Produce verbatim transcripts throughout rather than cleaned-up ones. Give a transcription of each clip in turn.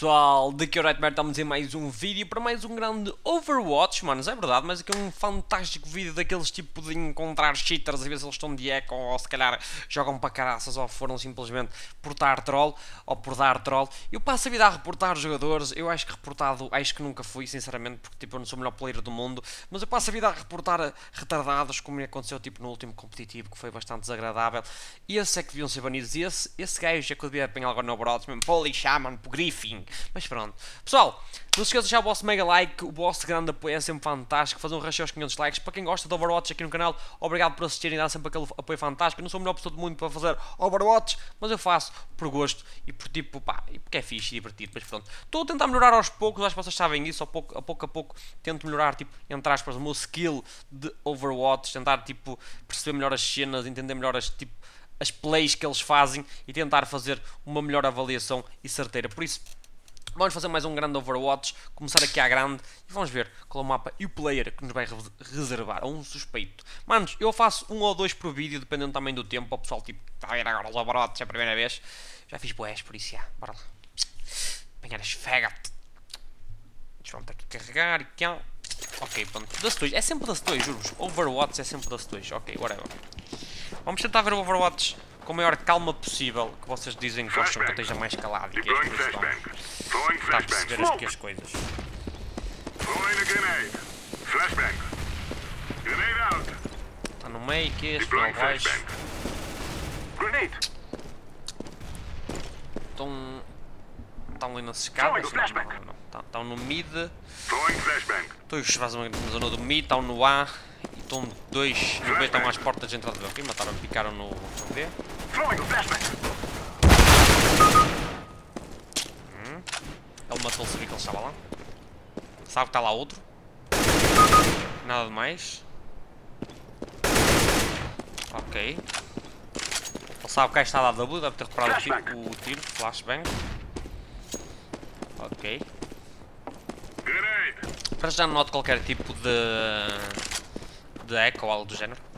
pessoal, daqui é o Nightmare, estamos em mais um vídeo para mais um grande Overwatch, manos, é verdade, mas aqui é um fantástico vídeo daqueles tipo de encontrar cheaters, às vezes eles estão de eco ou se calhar jogam para caraças ou foram simplesmente por dar troll ou por dar troll. Eu passo a vida a reportar jogadores, eu acho que reportado, acho que nunca fui, sinceramente, porque tipo eu não sou o melhor player do mundo, mas eu passo a vida a reportar retardados, como me aconteceu tipo no último competitivo, que foi bastante desagradável, e esse é que deviam ser banidos, e esse, esse gajo é que eu devia apanhar agora no Overwatch, mesmo, para lixar, mano, para o Griffin. Mas pronto. Pessoal, não se esqueçam de deixar o vosso mega like, o vosso grande apoio é sempre fantástico, fazer um rush aos quinhentos likes. Para quem gosta de Overwatch aqui no canal, obrigado por assistirem e dar sempre aquele apoio fantástico. Eu não sou a melhor pessoa do mundo para fazer Overwatch, mas eu faço por gosto e por tipo, pá, e porque é fixe e divertido, mas pronto. Estou a tentar melhorar aos poucos, acho que vocês sabem isso, a pouco a pouco, a pouco tento melhorar, tipo, entre aspas, o meu skill de Overwatch, tentar, tipo, perceber melhor as cenas, entender melhor as, tipo, as plays que eles fazem e tentar fazer uma melhor avaliação e certeira. Por isso, vamos fazer mais um grande Overwatch, começar aqui à grande e vamos ver qual é o mapa e o player que nos vai reservar, ou um suspeito. Manos, eu faço um ou dois por vídeo, dependendo também do tempo, o pessoal tipo, está a ver agora os Overwatch, é a primeira vez. Já fiz boés, por isso, já, bora lá. Apanhar as fegat. Deixa eu ter que carregar e cá. Ok, pronto, das dois, é sempre das dois, juro-vos. Overwatch é sempre das dois, ok, whatever. Vamos tentar ver o Overwatch com a maior calma possível, que vocês dizem que gostam que eu esteja mais calado e que é por isso estão a perceber aqui as coisas. Está no meio, que este, lá baixo. Estão... Estão ali nas escadas? Não, não, não, não. Estão no mid. Dois fazem na zona do mid, estão no A. E estão dois no B, estão às portas de entrada do B. Mataram, picaram no D. Hum. Ele matou-o, sabia que ele estava lá. Sabe que está lá outro. Nada de mais. Ok. Ele sabe que aí está lá W, deve ter reparado o tiro, o tiro, flashbang. Ok. Para já não noto qualquer tipo de... de eco ou algo do género.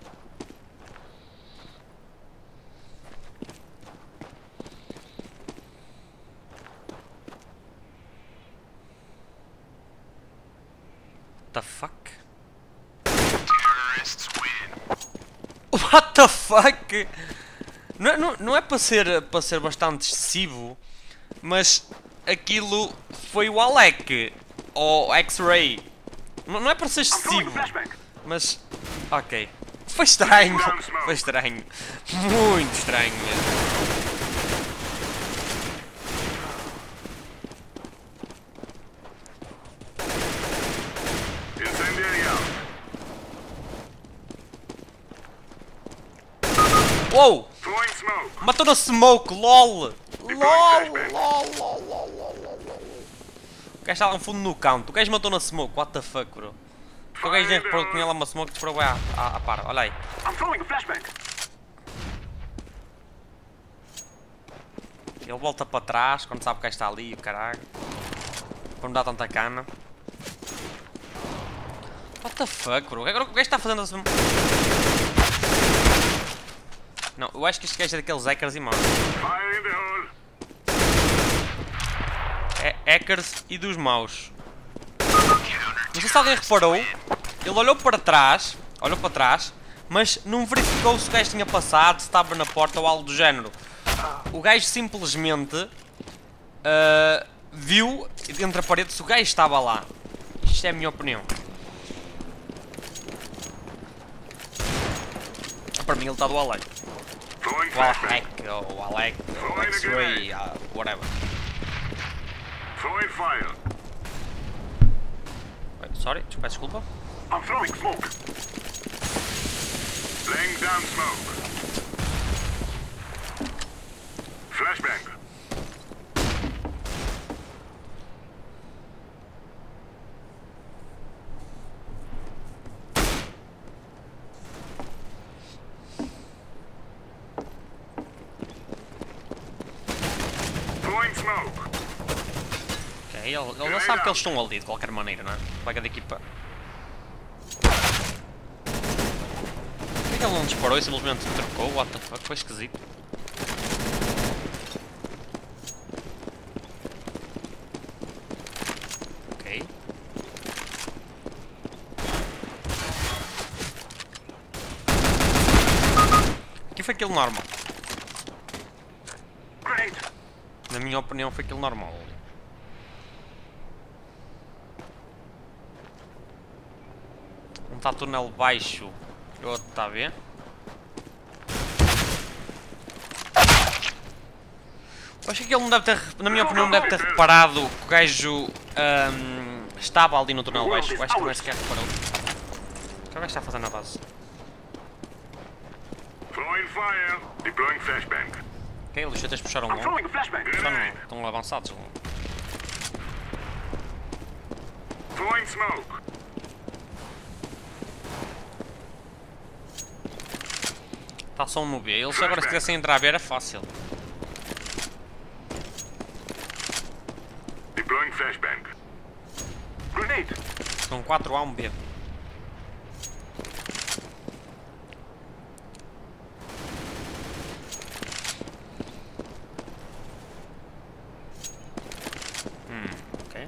What the fuck? What the fuck? Não é, não, não é para ser, para ser bastante excessivo, mas aquilo foi o Alec, ou X-Ray. Não, não é para ser excessivo, mas... ok. Foi estranho, foi estranho. Muito estranho mesmo. Uou! Matou na smoke, lol! LOL! LOL, LOL, LOL, LOL, LOL. O gajo está lá no fundo no canto. O gajo matou na smoke, what the fuck, bro? O gajo nem reparou que tinha lá uma smoke e disparou à, à, à par, olha aí. Ele volta para trás quando sabe que o gajo está ali, o caralho. Quando dá tanta cana. What the fuck, bro? O gajo está fazendo assim. Não, eu acho que este gajo é daqueles hackers e maus. É hackers e dos maus. Não sei se alguém reparou. Ele olhou para trás, olhou para trás, mas não verificou se o gajo tinha passado, se estava na porta ou algo do género. O gajo simplesmente uh, viu entre a parede se o gajo estava lá. Isto é a minha opinião. Para mim ele está do Alec. O Alec, ou o Alec, ou X-Ray, uh, whatever. Wait, sorry, peço desculpa. I'm throwing smoke. Laying down smoke. Flashbang. Ok, ele, ele não sabe que eles estão ali de qualquer maneira, não é? Colega da equipa. Por que ele não disparou e simplesmente trocou? What the fuck? Foi esquisito. foi kill normal. Grenade. Na minha opinião foi kill normal. Um está túnel baixo e o outro está a ver. Eu acho que ele não deve ter, na minha opinião, não deve ter reparado que o gajo um, estava ali no túnel baixo. Eu acho que ele nem sequer reparou. O que é que o gajo está a fazer na base? Throwing fire. Deploying flashbang. Ok, eles até puxaram I'm longo. throwing a flashbang. Só não, Grenade. estão avançados. Throwing smoke. Está só um no B. Eles agora se quisessem entrar a B era fácil. Deploying flashbang. Grenade. São quatro A, um B. Hum, ok.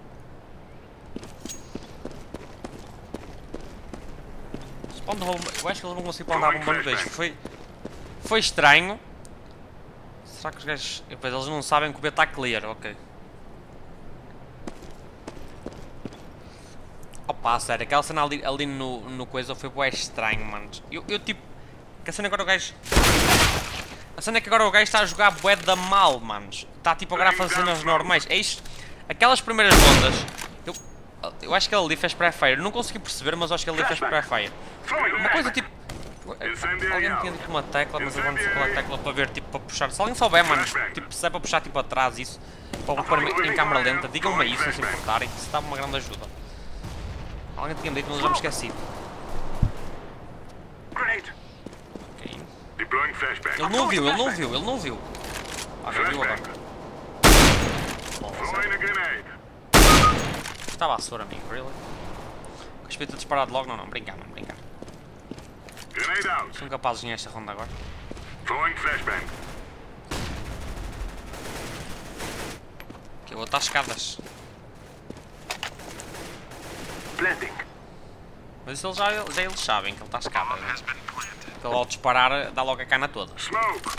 Spawn de bomba. Eu acho que eles não conseguiram plantar a bomba no dois. Foi. Foi estranho. Será que os gajos. Depois eles não sabem que o B está clear, ok. Opa, sério, aquela cena ali, ali no, no coisa foi bué estranho, mano. Eu, eu tipo. Que a cena agora o gajo. A cena é que agora o gajo está a jogar bué da mal, manos. Está tipo agora a fazer cenas normais. É isto. Aquelas primeiras rondas. Eu, eu acho que ele ali fez pré-fire. Não consegui perceber, mas acho que ele ali fez pré-fire. Uma coisa tipo. Alguém tinha dito uma tecla, mas eu não sei qual é a tecla para ver, tipo, para puxar. Se alguém souber, mano, tipo, se é para puxar tipo atrás isso, para pôr em câmera lenta, digam-me isso, se se importarem, que isso dá uma grande ajuda. Alguém tinha dito, mas eu já me esqueci. Grenade. Ok. Deploying flashbang. Ele não viu, ele não viu, ele não viu. Ah, já viu agora. Throwing a grenade. Estava a soro, amigo, really? O respeito a disparar de logo, não, não, brincar, não, brincar. Grenade out. São capazes nesta ronda agora. Throwing flashbang. Ok, eu vou estar às escadas. Planting. Mas isso eles já, já eles sabem que ele está à escada. Né? Que ele ao disparar dá logo a cana toda. Smoke.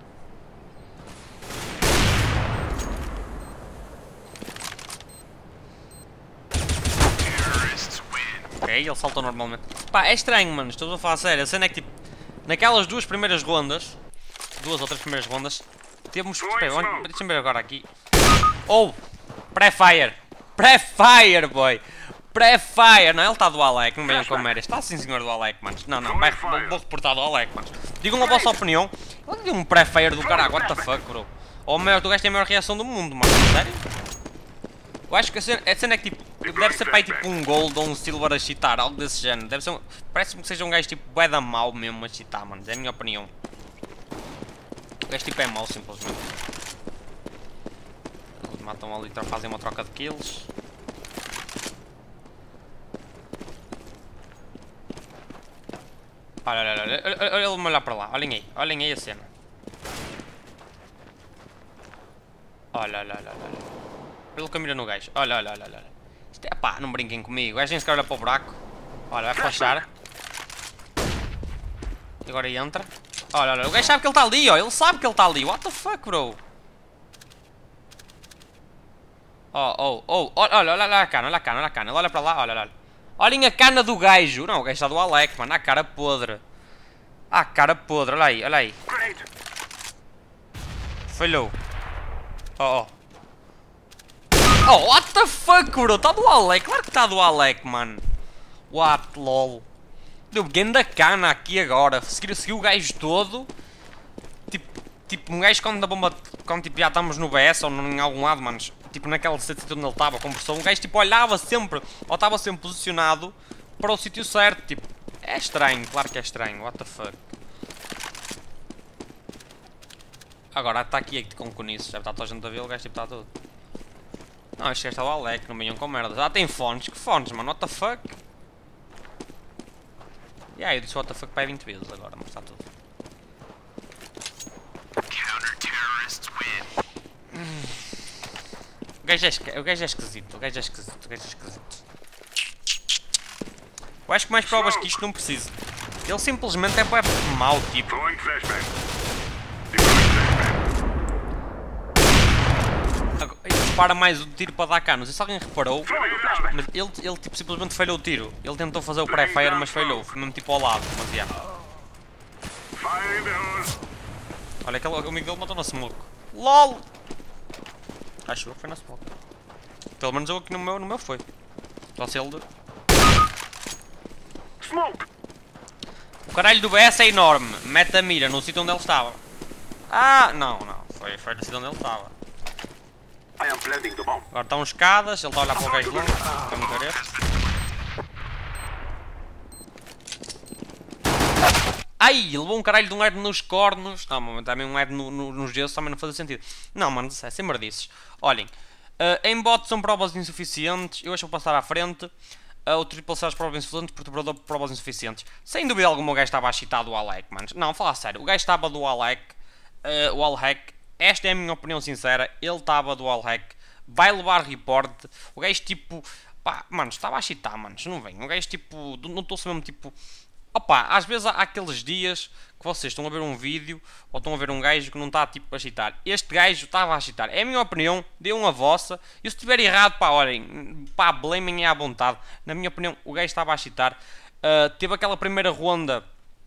Ok, ele saltou normalmente. Pá, é estranho, mano, estou a falar a sério. A cena é que tipo, naquelas duas primeiras rondas, duas ou três primeiras rondas, temos. Espera, deixa-me ver agora aqui. Oh! Pré-fire! Pré-fire, boy! Pré-fire! Não, ele está do Alec, não venham com mérias. Está sim, senhor do Alec, mano. Não, não, vai, vou, vou reportar do Alec, mano. Digam a vossa opinião. Ele deu um pré-fire do caralho, what the fuck, bro? Ou o maior, tu gajo tem a maior reação do mundo, mano. Sério? Eu acho que a cena, a cena é que tipo. Deve ser para aí tipo um gold ou um silver a cheatar, algo desse género. Deve ser um, parece-me que seja um gajo tipo bué da mau mesmo a cheatar, mano. É a minha opinião. O gajo tipo é mau simplesmente. Eles matam ali, fazem uma troca de kills. Olha, olha, olha, olha, olha ele-me olhar para lá. Olhem aí, olhem aí a cena. Olha, olha, olha, olha. Ele que mira no gajo. Olha, olha, olha, olha. Isto é pá, não brinquem comigo. O gajo nem sequer olha para o buraco. Olha, vai flashar. E agora entra. Olha, olha, o gajo sabe que ele está ali, ó. Ele sabe que ele está ali. What the fuck, bro? Oh, oh, oh. Olha, olha, olha, olha a cana, olha a cana, olha a cana. Ele olha para lá, olha, olha. Olhem a cana do gajo. Não, o gajo está do Alec, mano. A cara podre. A cara podre. Olha aí, olha aí. Falhou. Oh, oh. Oh, what the fuck, bro? Está do Alec. Claro que está do Alec, mano. What, lol. Deu ganda cana aqui agora. Seguiu, seguiu o gajo todo. Tipo, tipo, um gajo quando a bomba. Quando tipo, já estamos no B S ou em algum lado, manos. Tipo, naquele sítio onde ele estava, conversou. Um gajo tipo olhava sempre. Ou estava sempre posicionado para o sítio certo. Tipo, é estranho. Claro que é estranho. What the fuck. Agora está aqui com conices. Já está toda a gente a ver. O gajo tipo está tudo. Não, este gajo está o Alec. Não venham com merda. Ah, tem fones. Que fones, mano? What the fuck? E aí, eu disse what the fuck para aí vinte vezes agora, mas está tudo. Hum. O gajo é, esque... o gajo é esquisito, o gajo é esquisito, o gajo é esquisito. Eu acho que mais provas que isto não preciso. Ele simplesmente é bué mau, tipo. Throwing flashbang. Deploying flashbang. Ele dispara mais o tiro para dar cá, não sei se alguém reparou, Throwing flashbang. mas ele, ele tipo, simplesmente falhou o tiro. Ele tentou fazer o pré-fire, mas falhou, foi mesmo tipo ao lado, mas já. Fire in the hole. Olha, aquele amigo dele matou na smoke. LOL! Acho eu que foi na smoke. Pelo menos eu aqui no meu, no meu foi. Só se ele... Smoke. O caralho do B S é enorme. Mete a mira no sítio onde ele estava. Ah, não, não. Foi, foi no sítio onde ele estava. I am planting the bomb. Agora estão escadas, ele está a olhar para o gajo longe. Está no careto. Ai, levou um caralho de um air nos cornos. Não, mas também um air no, no, nos gessos também não fazia sentido. Não, mano, é sem merdices. Olhem, uh, em bot são provas insuficientes. Eu acho que vou passar à frente. Uh, o triplo C as provas insuficientes, perturbador por provas insuficientes. Sem dúvida alguma o gajo estava a chitar do Alec, mano. Não, falar sério, o gajo estava do Alec. Uh, o Alec, esta é a minha opinião sincera. Ele estava do Alec. Vai levar report. O gajo tipo... Pá, mano, estava a chitar, mano. Não vem. O gajo tipo... Não estou-se mesmo tipo... Opa, às vezes há aqueles dias que vocês estão a ver um vídeo ou estão a ver um gajo que não está tipo a chitar. Este gajo estava a chitar. É a minha opinião, dê uma vossa. E se estiver errado, pá, olhem, pá, blamem é à vontade. Na minha opinião, o gajo estava a chitar. Uh, teve aquela primeira ronda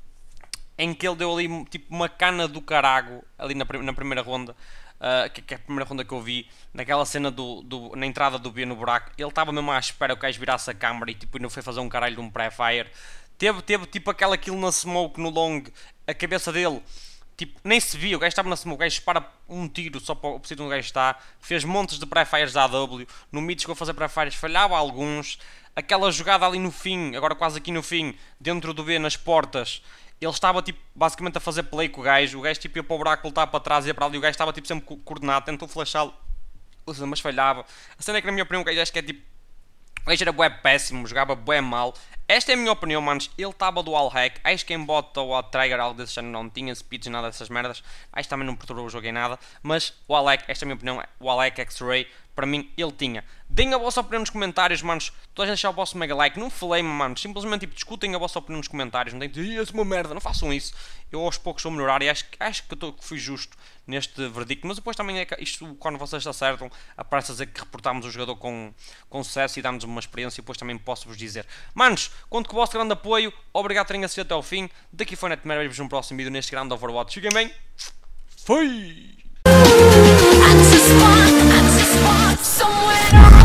em que ele deu ali tipo uma cana do carago, ali na, na primeira ronda. Uh, que, que é a primeira ronda que eu vi, naquela cena do, do, na entrada do B no buraco. Ele estava mesmo à espera que o gajo virasse a câmara e tipo, não foi fazer um caralho de um pré-fire. Teve, teve tipo aquela kill na smoke no long, a cabeça dele, tipo, nem se via, o gajo estava na smoke, o gajo dispara um tiro só para o sítio onde o gajo está, fez montes de pré-fires da A W, no mid chegou a fazer pré-fires, falhava alguns, aquela jogada ali no fim, agora quase aqui no fim, dentro do B nas portas, ele estava tipo, basicamente a fazer play com o gajo, o gajo tipo ia para o buraco, voltava para trás, ia para ali, o gajo estava tipo sempre coordenado, tentou flashá-lo, mas falhava. A cena é que na minha opinião o gajo acho que é tipo, o gajo era bué péssimo, jogava bué mal. Esta é a minha opinião, manos. Ele estava do all hack. Acho que em bot ou a trigger algo desse género não tinha speeds, nada dessas merdas. Acho que também não perturbou o jogo em nada. Mas o all hack, esta é a minha opinião, o all hack X-Ray, para mim ele tinha. Deem a vossa opinião nos comentários, manos. Todos a deixar o vosso mega like. Não falei-me, manos. Simplesmente tipo, discutem a vossa opinião nos comentários. Não tem que dizer, isso é uma merda. Não façam isso. Eu aos poucos vou melhorar e acho, acho que, eu tô, que fui justo neste verdicto. Mas depois também é que isto, quando vocês acertam, aparece a dizer que reportámos o jogador com, com sucesso e damos uma experiência. E depois também posso-vos dizer. Manos, conto com o vosso grande apoio. Obrigado por terem assistido até ao fim. Daqui foi Netmer. Vejo-vos no próximo vídeo neste grande Overwatch. Fiquem bem. Fui! I just want, I just want somewhere to